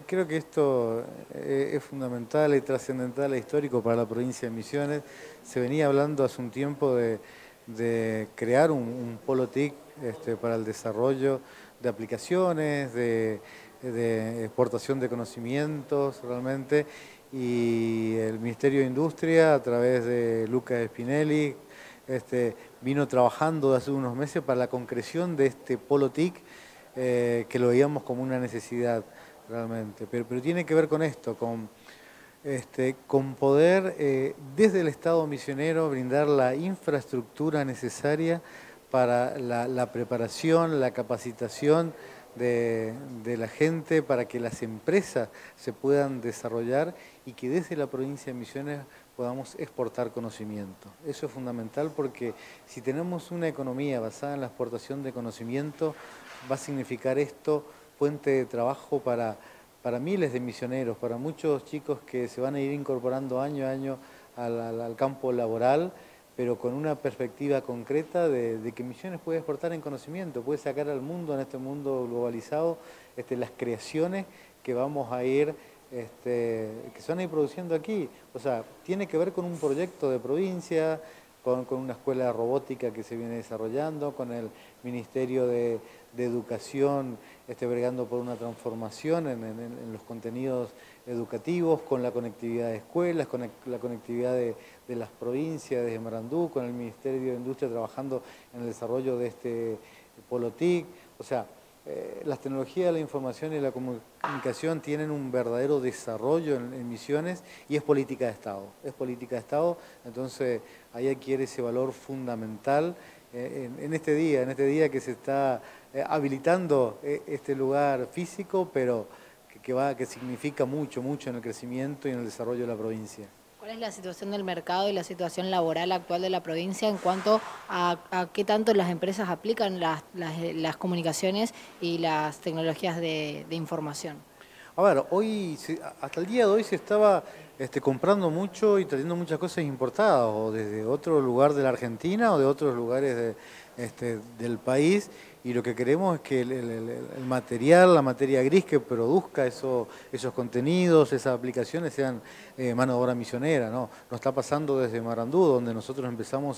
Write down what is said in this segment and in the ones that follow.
Creo que esto es fundamental y trascendental e histórico para la provincia de Misiones. Se venía hablando hace un tiempo de crear un polo TIC para el desarrollo de aplicaciones, de exportación de conocimientos realmente, y el Ministerio de Industria a través de Lucas Spinelli vino trabajando hace unos meses para la concreción de este polo TIC que lo veíamos como una necesidad realmente, pero tiene que ver con esto, con poder desde el Estado misionero brindar la infraestructura necesaria para la preparación, la capacitación de la gente, para que las empresas se puedan desarrollar y que desde la provincia de Misiones podamos exportar conocimiento. Eso es fundamental porque si tenemos una economía basada en la exportación de conocimiento, va a significar esto fuente de trabajo para miles de misioneros, para muchos chicos que se van a ir incorporando año a año al campo laboral, pero con una perspectiva concreta de que Misiones puede exportar en conocimiento, puede sacar al mundo, en este mundo globalizado, las creaciones que vamos a ir, que se van a ir produciendo aquí. O sea, tiene que ver con un proyecto de provincia, con una escuela de robótica que se viene desarrollando, con el Ministerio de Educación bregando por una transformación en los contenidos educativos, con la conectividad de escuelas, con la conectividad de las provincias, desde Marandú, con el Ministerio de Industria trabajando en el desarrollo de este polo TIC. O sea, las tecnologías de la información y la comunicación tienen un verdadero desarrollo en Misiones y es política de Estado, entonces ahí adquiere ese valor fundamental en este día que se está habilitando este lugar físico, pero que significa mucho en el crecimiento y en el desarrollo de la provincia. ¿Cuál es la situación del mercado y la situación laboral actual de la provincia en cuanto a qué tanto las empresas aplican las comunicaciones y las tecnologías de información? A ver, hasta el día de hoy se estaba comprando mucho y trayendo muchas cosas importadas, o desde otro lugar de la Argentina o de otros lugares del país, y lo que queremos es que el material, la materia gris que produzca esos contenidos, esas aplicaciones sean mano de obra misionera, ¿no? Nos está pasando desde Marandú, donde nosotros empezamos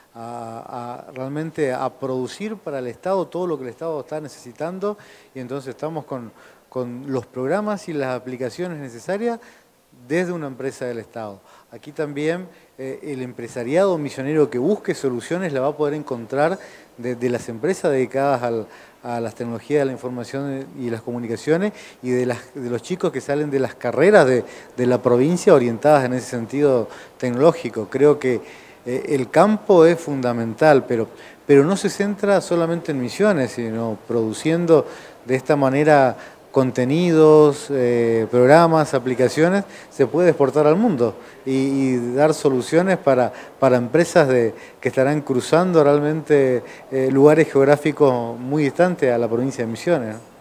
realmente a producir para el Estado todo lo que el Estado está necesitando, y entonces estamos con los programas y las aplicaciones necesarias desde una empresa del Estado. Aquí también el empresariado misionero que busque soluciones la va a poder encontrar de las empresas dedicadas a las tecnologías de la información y las comunicaciones, y de los chicos que salen de las carreras de la provincia orientadas en ese sentido tecnológico. Creo que el campo es fundamental, pero no se centra solamente en Misiones, sino produciendo de esta manera contenidos, programas, aplicaciones, se puede exportar al mundo y dar soluciones para empresas que estarán cruzando realmente lugares geográficos muy distantes a la provincia de Misiones, ¿no?